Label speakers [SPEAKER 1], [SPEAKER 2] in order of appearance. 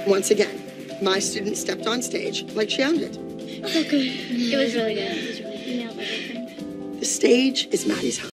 [SPEAKER 1] Once again, my student stepped on stage like she owned it.
[SPEAKER 2] So good. It was really good. It was really good. You nailed everything.
[SPEAKER 1] The stage is Maddie's home.